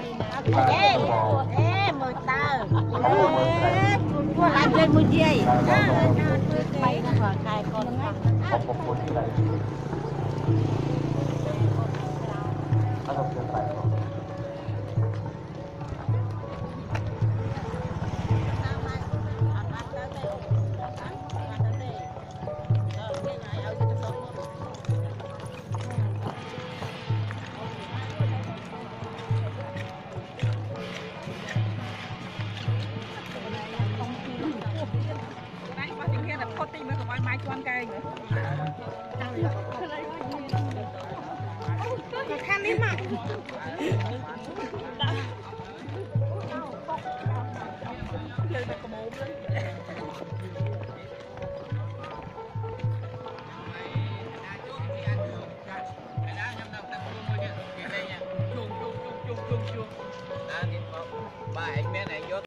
mười tờ làm lên một giây bay nó vào cài con khăn đi mà